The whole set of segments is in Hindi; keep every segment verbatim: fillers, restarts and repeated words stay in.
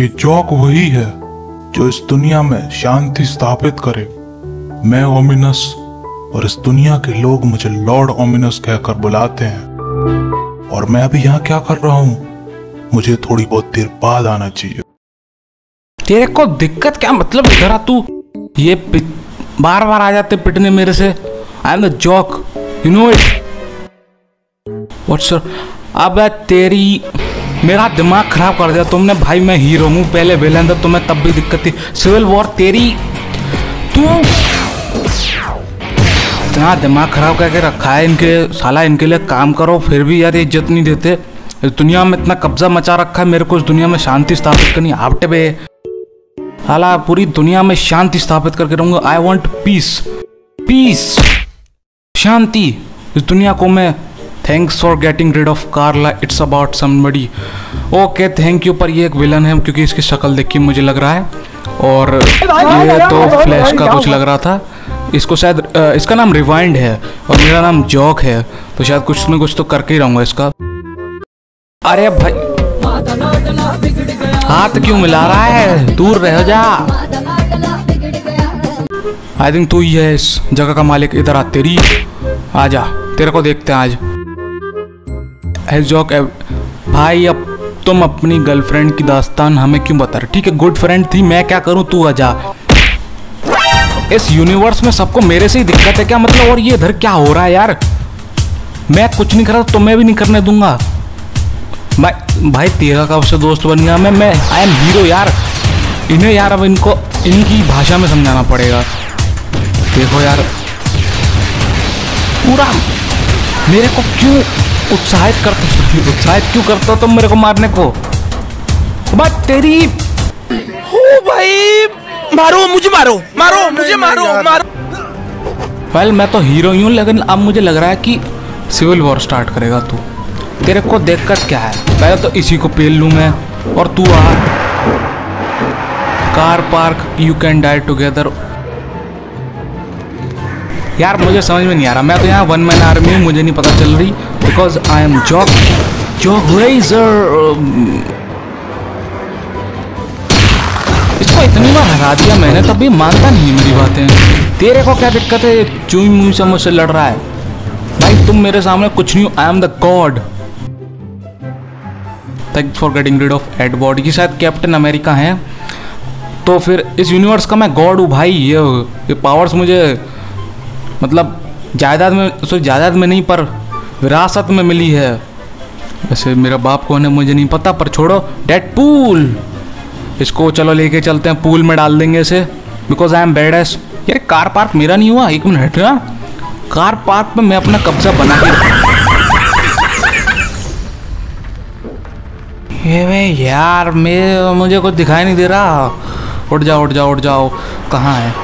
ये जॉक वही है जो इस दुनिया में शांति स्थापित करे। मैं ओमिनस और इस दुनिया के लोग मुझे लॉर्ड ओमिनस कहकर बुलाते हैं। और मैं अभी यहाँ क्या कर रहा हूँ? मुझे थोड़ी बहुत देर बाद आना चाहिए। तेरे को दिक्कत क्या? मतलब इधर आ तू। ये बार बार आ जाते पिटने मेरे से। I am the jock, you know it. What's अब तेरी मेरा दिमाग खराब कर दिया तुमने भाई। मैं हीरो हूँ, पहले विलेन था, तुम्हें तब भी दिक्कत थी। सिविल वॉर तेरी तू इतना दिमाग खराब करके रखा है इनके। साला इनके लिए काम करो फिर भी यार इज्जत नहीं देते। इस दुनिया में इतना कब्जा मचा रखा है मेरे को। इस दुनिया में शांति स्थापित करनी आपटे पे। साला पूरी दुनिया में शांति स्थापित करके रहूंगा। आई वॉन्ट पीस, पीस, शांति इस दुनिया को मैं। Thanks for getting rid of Carla, it's about somebody. Okay thank you. पर ये एक विलन है क्योंकि इसकी शक्ल देख के मुझे लग रहा है। और ये तो फ्लैश का कुछ लग रहा था। इसको शायद इसका नाम रिवाइंड है और मेरा नाम जॉक है, तो शायद कुछ न कुछ तो करके ही रहूंगा इसका। अरे भाई हाथ क्यों मिला रहा है? दूर रह जा। आई थिंक तू ही है इस जगह का मालिक। इधर आ, तेरी आजा, तेरे को देखते हैं आज। जॉक भाई अब तुम अपनी गर्लफ्रेंड की दास्तान हमें क्यों बता रहे? ठीक है गुड फ्रेंड थी, मैं क्या करूं, तू आजा। इस यूनिवर्स में सबको मेरे से ही दिक्कत है क्या मतलब? और ये इधर क्या हो रहा है यार? मैं कुछ नहीं कर रहा तो मैं भी नहीं करने दूंगा। भाई भाई तेरा कब से दोस्त बन गया मैं? मैं आई एम हीरो यार। इन्हें यार अब इनको इनकी भाषा में समझाना पड़ेगा। देखो यार पूरा मेरे को क्यों उत्साहित करते उत्साहित क्यों करते हो तुम मेरे को मारने को? बात तेरी हो भाई, मारो मुझे, मारो मारो मुझे, मारो मारो। वेल मैं तो हीरो ही हूँ, लेकिन अब मुझे लग रहा है कि सिविल वॉर स्टार्ट करेगा तू। तेरे को दिक्कत क्या है? पहले तो इसी को पेल लूँ मैं और तू आ। Car park, you can die together. यार मुझे समझ में नहीं आ रहा। मैं तो यहाँ वन मैन आर्मी हूँ, मुझे नहीं पता चल रही because I am jock jock razor. इसको इतनी बार हरा दिया मैंने तब भी मानता नहीं मेरी बातें। तेरे को क्या दिक्कत है? चुई मुई से मुझसे लड़ रहा है। भाई तुम मेरे सामने कुछ नहीं हो। I am the god. Thanks for getting rid of Edward. ये शायद कैप्टन अमेरिका हैं, तो फिर इस यूनिवर्स का मैं गॉड हूँ भाई। ये ये पावर्स मुझे मतलब जायदाद में सॉरी जायदाद में नहीं पर विरासत में मिली है। वैसे मेरा बाप कौन है मुझे नहीं पता, पर छोड़ो। डेडपूल, इसको चलो लेके चलते हैं, पूल में डाल देंगे इसे बिकॉज आई एम बेडएस। यार कार पार्क मेरा नहीं हुआ, एक मिनट ना। कार पार्क में मैं अपना कब्जा बना के ये यार मैं मुझे कुछ दिखाई नहीं दे रहा। उठ जाओ उठ जाओ उठ जाओ। कहाँ है?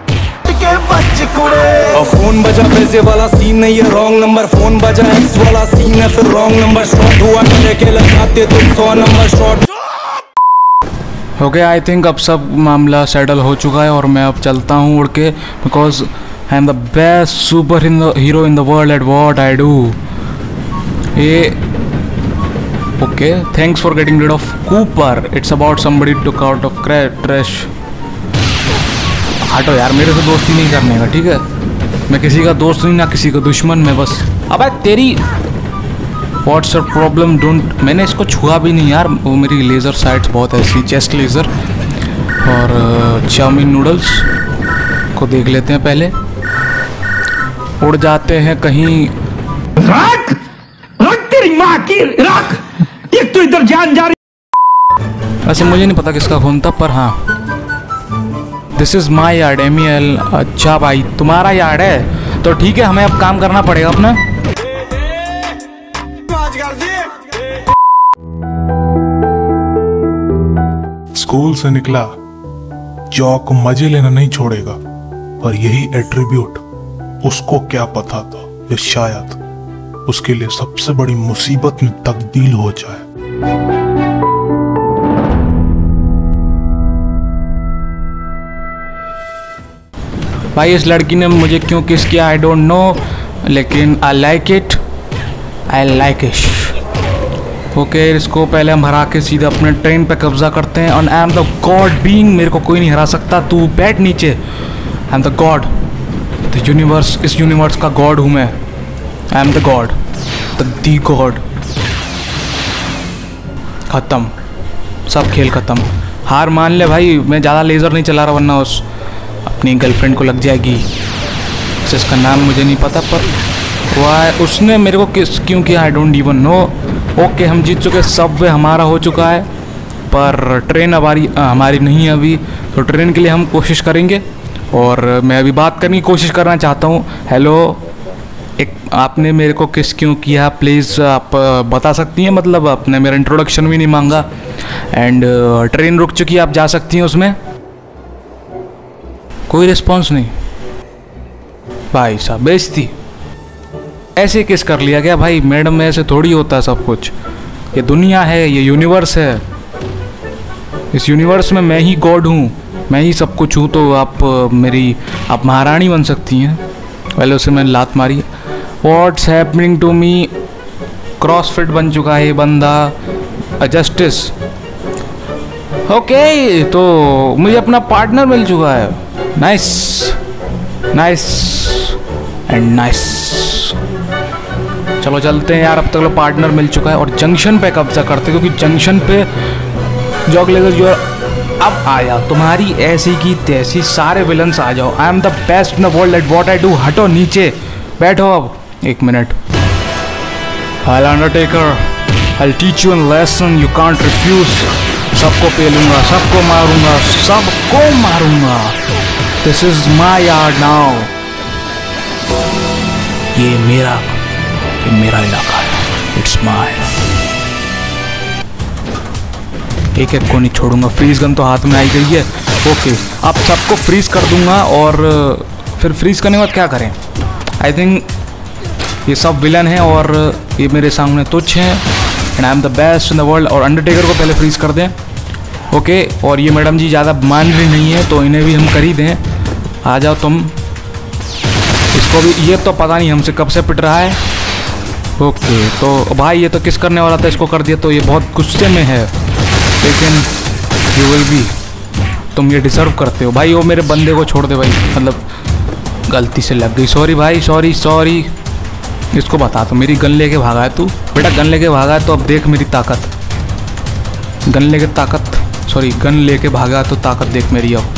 और फोन बजा पैसे वाला सीन नहीं है, रॉन्ग नंबर। फोन बजा एक्स वाला सीन है, फिर रॉन्ग नंबर। शॉट हुआ लेके लगाते तुम सौ number shot. Okay I think अब सब मामला सेटल हो चुका है और मैं अब चलता हूँ उड़ के because I am the best superhero in the world at what I do. ये okay thanks for getting rid of Cooper, it's about somebody took out of trash. हटो यार, मेरे से दोस्ती नहीं करने का, ठीक है? मैं किसी का दोस्त नहीं ना किसी का दुश्मन, मैं बस। अब तेरी व्हाट्स योर प्रॉब्लम? डोंट। मैंने इसको छुआ भी नहीं यार। वो मेरी लेज़र साइट्स बहुत ऐसी, चेस्ट लेज़र और चाउमीन नूडल्स को देख लेते हैं पहले। उड़ जाते हैं कहीं। रख रख तेरी माँ की रख। एक तो इधर जान जा रही। वैसे मुझे नहीं पता किसका खून था, पर हाँ this is my yard M L. अच्छा भाई तुम्हारा यार्ड है तो ठीक है, हमें अब काम करना पड़ेगा अपना। स्कूल से निकला जॉक मजे लेना नहीं छोड़ेगा, पर यही एट्रीब्यूट उसको क्या पता था ये शायद उसके लिए सबसे बड़ी मुसीबत में तब्दील हो जाए। भाई इस लड़की ने मुझे क्यों किस किया आई डोंट नो, लेकिन I like it, I like it. Okay, इसको पहले हम हरा के सीधा अपने ट्रेन पे कब्जा करते हैं। और I am the god being, मेरे को कोई नहीं हरा सकता, तू बैठ नीचे। I am the god, the universe, इस यूनिवर्स का गॉड हूँ मैं। I am the god, the the god. ख़त्म, सब खेल ख़त्म, हार मान ले भाई। मैं ज़्यादा लेज़र नहीं चला रहा वरना उस अपनी गर्लफ्रेंड को लग जाएगी। जिसका नाम मुझे नहीं पता, पर वह उसने मेरे को किस क्यों किया, I don't even know. Okay, हम जीत चुके, सबवे हमारा हो चुका है, पर ट्रेन हमारी हमारी नहीं है अभी। तो ट्रेन के लिए हम कोशिश करेंगे। और मैं अभी बात करने की कोशिश करना चाहता हूँ। हेलो, एक आपने मेरे को किस क्यों किया, प्लीज़ आप बता सकती हैं? मतलब आपने मेरा इंट्रोडक्शन भी नहीं मांगा। एंड ट्रेन रुक चुकी है, आप जा सकती हैं उसमें। कोई रिस्पॉन्स नहीं भाई साहब, बेइज्जती। ऐसे किस कर लिया क्या भाई? मैडम, ऐसे थोड़ी होता है सब कुछ। ये दुनिया है, ये यूनिवर्स है। इस यूनिवर्स में मैं ही गॉड हूँ, मैं ही सब कुछ हूँ। तो आप मेरी आप महारानी बन सकती हैं। पहले उसे मैंने लात मारी। What's happening to me? CrossFit बन चुका है ये बंदा। जस्टिस। ओके, तो मुझे अपना पार्टनर मिल चुका है। Nice nice and nice. चलो चलते हैं यार, अब तक लो पार्टनर मिल चुका है। और जंक्शन पे कब्जा करते, क्योंकि जंक्शन पे जॉग लेगर जो अब आया तुम्हारी ऐसी की तैसी, सारे विलन्स आ जाओ। I am the best in the world at what I do. हटो नीचे, बैठो अब एक minute. I'll Undertaker, I'll teach you a lesson you can't refuse. सबको पेलूंगा, सबको मारूंगा, सबको मारूंगा। This is my yard now. ये मेरा ये मेरा इलाका है। It's mine. एक एक को नहीं छोड़ूंगा। फ्रीज गन तो हाथ में आई गई है। ओके, अब सबको फ्रीज कर दूंगा। और फिर फ्रीज करने के बाद क्या करें? आई थिंक ये सब विलन हैं और ये मेरे सामने तुच्छ हैं। And I am the best in the world. और अंडरटेकर को पहले फ्रीज कर दें। ओके, और ये मैडम जी ज़्यादा मान रही नहीं है, तो इन्हें भी हम कर ही दें। आ जाओ तुम। इसको भी, ये तो पता नहीं हमसे कब से पिट रहा है। ओके, तो भाई ये तो किस करने वाला था, इसको कर दिया। तो ये बहुत गुस्से में है, लेकिन यू विल बी, तुम ये डिजर्व करते हो भाई। वो मेरे बंदे को छोड़ दे भाई, मतलब गलती से लग गई। सॉरी भाई, सॉरी सॉरी। इसको बता, तो मेरी गन लेके भागा है तू बेटा, गन लेके भागा है तो अब देख मेरी ताकत। गन लेके ताकत सॉरी गन लेके भागा तो ताकत देख मेरी अब।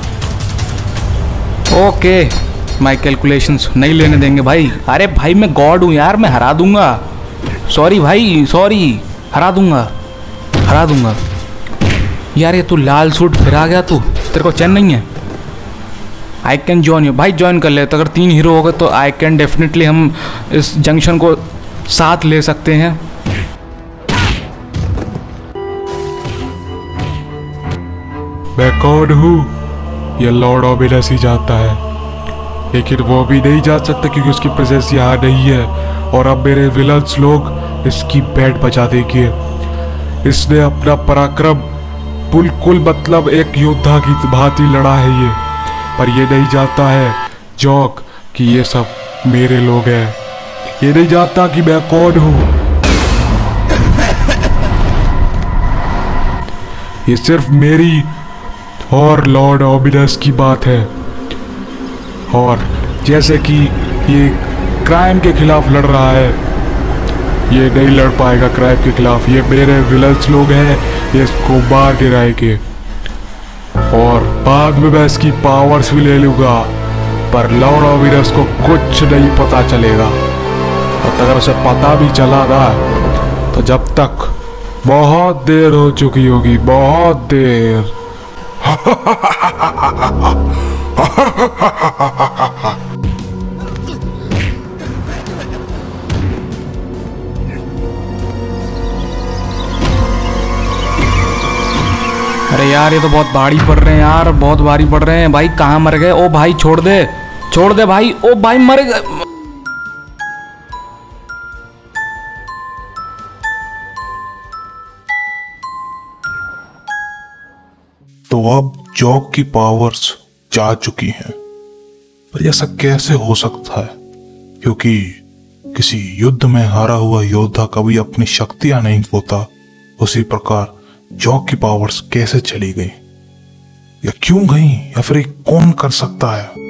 ओके, माई कैलकुलेशंस नहीं लेने देंगे भाई। अरे भाई मैं गॉड हूँ यार, मैं हरा दूंगा। सॉरी भाई, सॉरी, हरा दूंगा हरा दूंगा यार। ये तू लाल सूट फिर आ गया, तू तेरे को चैन नहीं है? आई कैन जॉइन यू भाई, ज्वाइन कर ले। तो अगर तीन हीरो हो गए तो आई कैन डेफिनेटली हम इस जंक्शन को साथ ले सकते हैं। मैं कौन हूँ? ये लॉर्ड ओमिनस ही जाता है, लेकिन वो भी नहीं जा सकता क्योंकि उसकी प्रेजेंस यहाँ नहीं है। और अब मेरे विलन्स लोग इसकी बैट बचा देंगे। इसने अपना पराक्रम बिल्कुल मतलब एक योद्धा की भांति लड़ा है ये, पर ये नहीं जानता है जॉक कि ये सब मेरे लोग हैं। ये नहीं जानता कि मैं कौन हूँ। ये सिर्फ मेरी और लॉर्ड ओमिनस की बात है। और जैसे कि ये क्राइम के खिलाफ लड़ रहा है, ये नहीं लड़ पाएगा क्राइम के खिलाफ। ये मेरे विलन्स लोग हैं, ये इसको मार गिराएंगे। और बाद में मैं इसकी पावर्स भी ले लूँगा, पर लॉर्ड ओमिनस को कुछ नहीं पता चलेगा। और अगर उसे पता भी चला ना, तो जब तक बहुत देर हो चुकी होगी, बहुत देर। अरे यार ये तो बहुत भारी पड़ रहे हैं यार, बहुत भारी पड़ रहे हैं भाई। कहाँ मर गए? ओ भाई छोड़ दे, छोड़ दे भाई। ओ भाई मर गए। तो अब जॉक की पावर्स जा चुकी हैं, पर ऐसा कैसे हो सकता है? क्योंकि किसी युद्ध में हारा हुआ योद्धा कभी अपनी शक्तियां नहीं खोता, उसी प्रकार जॉ की पावर्स कैसे चली गई, या क्यों गई, या फिर कौन कर सकता है।